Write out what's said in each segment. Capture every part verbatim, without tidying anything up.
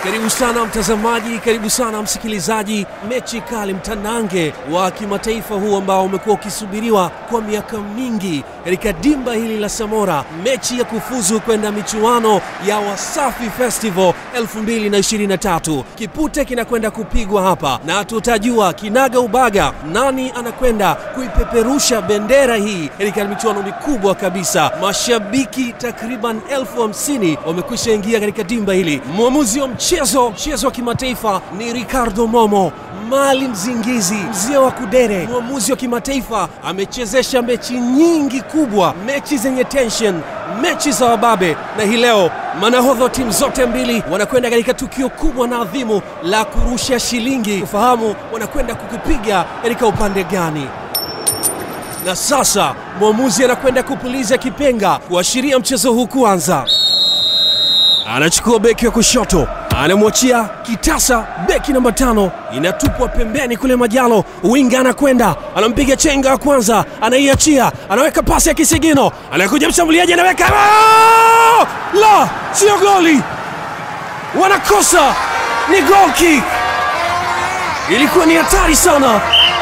Karibu sana mtazamaji, karibu sana msikilizaji. Mechi kali, mtanange wa kimataifa huu ambao umekuwa ukisubiriwa kwa miaka mingi katika dimba hili la Samora. Mechi ya kufuzu kwenda michuano ya Wasafi Festival elfu mbili na ishirini na tatu. Kipute kinakwenda kupigwa hapa na tutajua kinaga ubaga nani anakwenda kuipeperusha bendera hii katika michuano mikubwa kabisa. Mashabiki takriban elfu hamsini wamekwisha ingia katika dimba hili. Mwamuzi wa mchezo, mchezo wa kimataifa ni Ricardo Momo, Mali Mzingizi, mzee wa kudere. Mwamuzi wa kimataifa amechezesha mechi nyingi kubwa, mechi zenye tension, mechi za wababe, na hii leo manahodha timu zote mbili wanakwenda katika tukio kubwa na adhimu la kurusha shilingi, kufahamu wanakwenda kukipiga katika upande gani. Na sasa mwamuzi anakwenda kupuliza kipenga kuashiria mchezo huu kuanza. Anachukua beki wa kushoto, anamwachia kitasa beki namba tano, inatupwa pembeni kule Majalo. Winga anakwenda, anampiga chenga wa kwanza, anaiachia, anaweka pasi ya kisigino, anakuja mshambuliaji, anaweka oh! La, sio goli, wanakosa, ni goal kick. Ilikuwa ni hatari sana.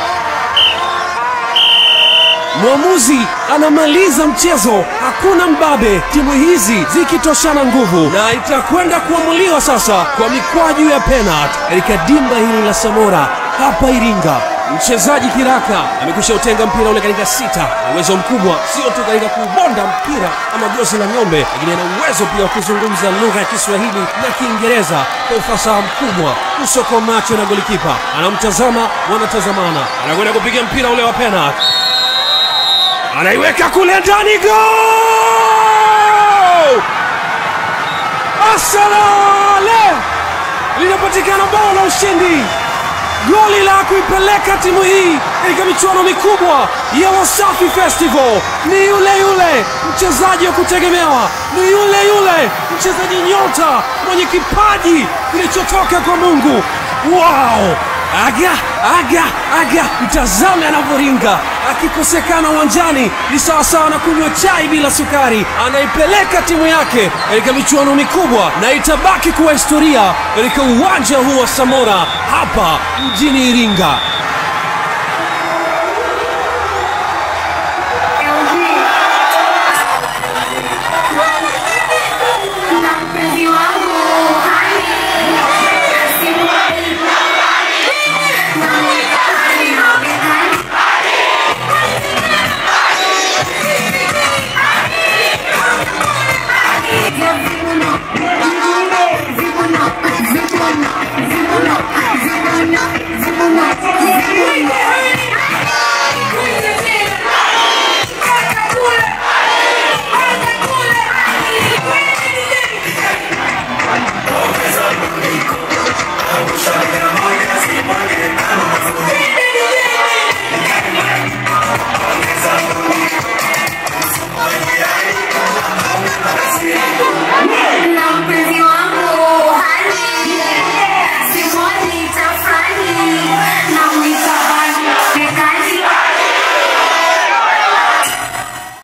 Mwamuzi anamaliza mchezo, hakuna mbabe, timu hizi zikitoshana nguvu, na itakwenda kuamuliwa sasa kwa mikwaju ya penalty katika dimba hili la Samora hapa Iringa. Mchezaji Kiraka amekwisha utenga mpira ule katika sita. Uwezo mkubwa, sio tu katika kubonda mpira ama gozi la ng'ombe, lakini ana uwezo pia wa kuzungumza lugha ya Kiswahili na Kiingereza kwa ufasaha mkubwa. Uso kwa macho na golikipa anamtazama, wanatazamana, anakwenda kupiga mpira ule wa penalty, anaiweka kule ndani, gol! Asalale! Linapatikana bao la ushindi, goli la kuipeleka timu hii katika michuano mikubwa ya Wasafi Festival. Ni yule yule mchezaji wa kutegemewa, ni yule yule mchezaji nyota mwenye kipaji kilichotoka kwa Mungu. Wow! Aga, aga, aga, mtazame anavyoringa. Akikosekana uwanjani ni sawa sawa na kunywa chai bila sukari. Anaipeleka timu yake katika michuano mikubwa, na itabaki kuwa historia katika uwanja huu wa Samora hapa mjini Iringa. Yeah.